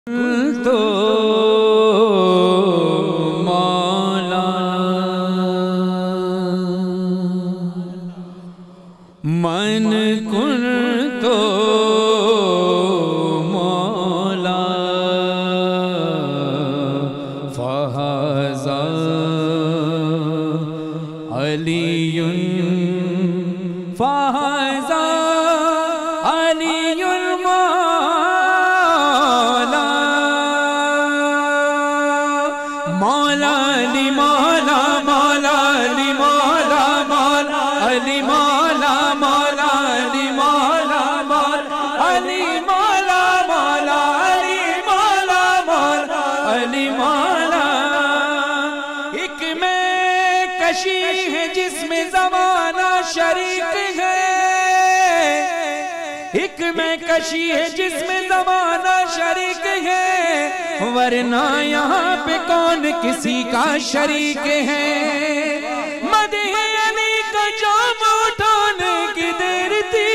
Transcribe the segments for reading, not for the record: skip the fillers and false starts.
तो मौला मन कुन तो मौला फहज़ा अलीयुन फहज़ा अलीयुन मौला अली मौला मौला अली मौला मौला अली मौला मौला अली मौला मौला अली मौला मौला अली मौला मौला अली मौला। एक में कशी है जिसमें ज़माना शरीक है, एक में कशी है जिसमें ज़माना शरीक है, वरना यहाँ पे कौन किसी का शरीक है। मदह अली का जाम उठाने की देर थी,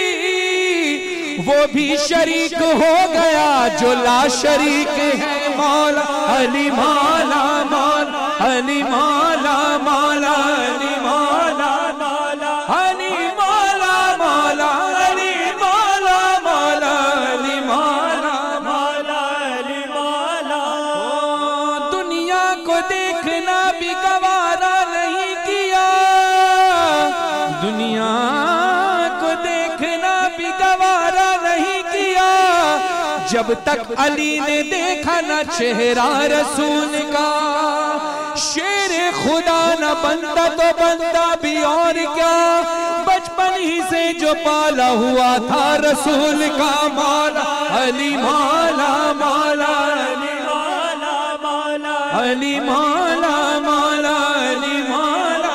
वो भी शरीक हो गया जो ला शरीक है। मौला अली मौला मौला अली मौला मौला अली मौला मौला अली मौला मौला अली मौला मौला अली मौला मौला अली मौला। दुनिया को देखना भी गवारा नहीं किया, दुनिया को देखना भी गवारा नहीं किया, जब तक अली ने देखा न चेहरा रसूल का। शेर खुदा न बनता तो बनता भी और क्या, बचपन ही से जो पाला हुआ था रसूल का। मौला अली मौला मौला अली मौला मौला अली मौला मौला अली मौला।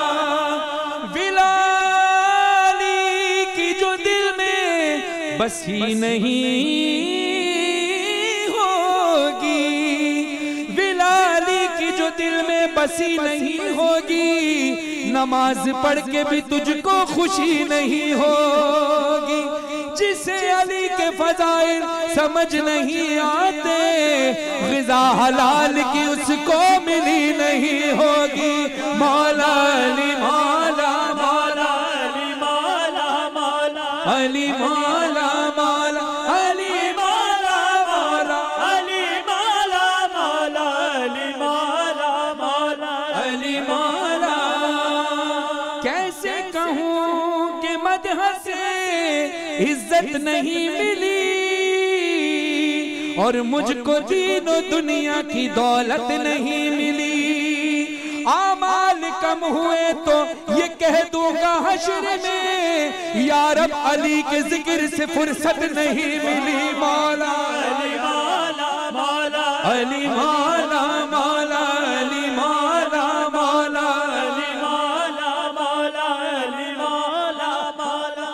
बिलाली की जो दिल में बसी नहीं होगी, बिलाली की जो दिल में बसी नहीं होगी, नमाज पढ़ के भी तुझको खुशी नहीं होगी। जिसे अली के फजाइल समझ नहीं आते, ग़िज़ा हलाल की उसको मिली नहीं होगी। मौला अली मौला मौला अली मौला मौला अली मौला मौला अली मौला मौला अली मौला मौला अली मौला मौला अली मौला। कैसे कहूँ कि मदह से इज्जत नहीं मिली, और मुझको दीनो दुनिया की दौलत नहीं मिली। आमाल कम हुए तो ये कह दूंगा हश्र में, या रब अली के जिक्र से फुर्सत नहीं मिली। मौला अली मौला मौला अली मौला मौला अली मौला मौला अली मौला मौला अली मौला मौला।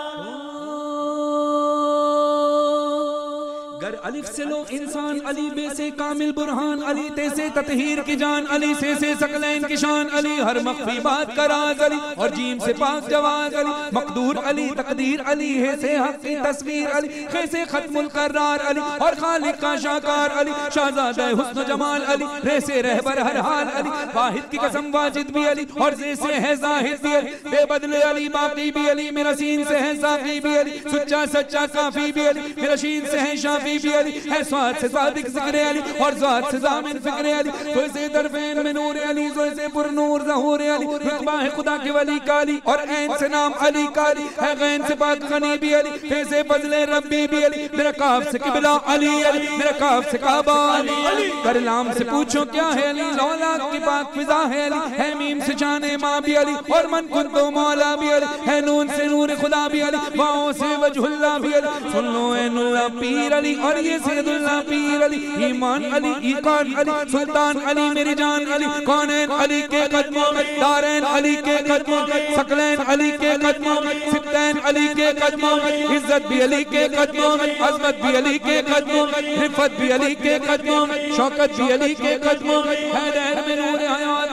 गर अलिफ से लो इंसान, अली बे से कामिल बुरहान, अली ते से ततहीर की जान, अली से सकलैन की शान, अली हर मख्फी बात का राज अली, और जीम से पाक जवाज अली, मकदूर अली तकदीर अली, है से हक की तस्वीर अली, खे से खत्मुल करार अली, और खालिक का शाकार अली, शाहज़ादा हुस्न जमाल अली, रे से रहबर हर हाल अली, वाहिद की कसम वाजिद भी अली, और जे से है जाहिद भी अली, बेबदले अली बाकी भी अली, मेरा सीन से है साकी भी अली, सच्चा सच्चा काफी भी अली, मेरा शीन से है शाफी भी अली, है स्वाद से सादिक ज़िक्र अली, और ज़ात से ज़ामिन फ़िक्र अली, तो से दरफ़ैन में नूर अली, तो से पुरनूर ज़हूर अली, रुतबा है खुदा के वली काली, और ऐन से नाम अली काली, है गैन से पाक गनी भी अली, फे से फज़ले रब्बी भी अली, मेरा काफ से किबला अली अली, मेरा काफ से काबा अली अली, करलाम से पूछो क्या है अली, लौला की पाक फिज़ा है अली, है मीम से जाने माँ भी अली, और मन कुन तो मौला भी अली, है नून से नूर खुदा भी अली, वाओं से वजहुल्लाह भी अली, सुन लो ऐनुल्लाह पीर अली, और ये सैयदुल्लाह पीर अली, ईमान अली ईकान अली, सुल्तान अली मेरी जान अली, कौनैन अली के कदमों में, दारैन अली के कदमों में, सकलैन अली के कदमों में, सिब्तैन अली के कदमों में, इज्जत भी अली के कदमों में, अज़मत भी अली के कदमों में, रिफ़त भी अली के कदमों में, शौकत भी अली के कदमों में, हैदर में नूर हयात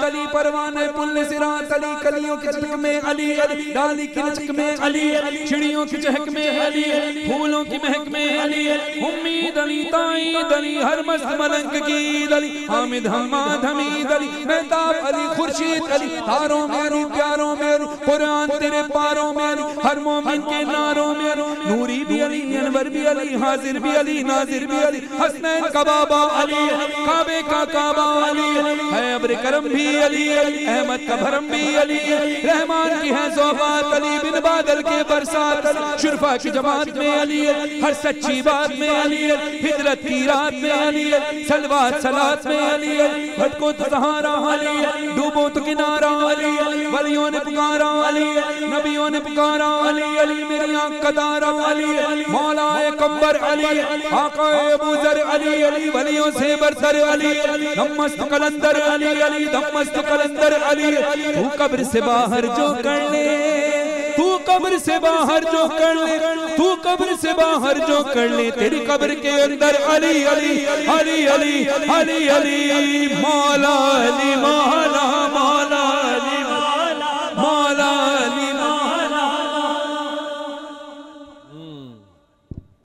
अली परवाने पुल्ले सिरात अली कलियों की चहक में अली अली डाली की लचक में अली अली चिड़ियों की चहक में अली अली फूलों की महक में अली अली उम्मीद अली ताईद अली हर मस्त मलंग की अली हामिद हम्माद हमीद अली मेहताब अली खुर्शीद अली तारों में अली प्यारों में अली कुरान तेरे पारों में अली हर मोमिन के नारों में अली नूरी भी अली अनवर भी अली हाजिर भी अली नाजिर भी अली हसनैन का बाबा अली काबे का काबा अली है अब्र करम भी अली अहमद का भरम भी अली रहमान की है ज़ौक़ात अली बिन बादल के बरसात शुरफा की जमात में अली हर सच्ची बात में अली हिजरत की रात में अली सलवात सलात में अली भटको तो सहारा अली डूबो तो किनारा अली वलियों ने पुकारा अली नबियों ने पुकारा अली अली मेरी आंख का तारा अली मौलाए कंबर अली आकाए अबू ज़र अली अली वलियों से बरतर अली धम्मस्त कलंदर अली अली धम्मस्त कलंदर अली तू कब्र से बाहर जो कर ले तू कब्र से बाहर जो कर ले तू कब्र से बाहर जो कर ले तेरी कब्र के अंदर अली अली अली अली अली अली मौला